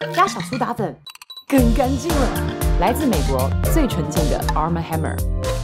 加小苏打粉，更干净了。来自美国最纯净的 Arm & Hammer。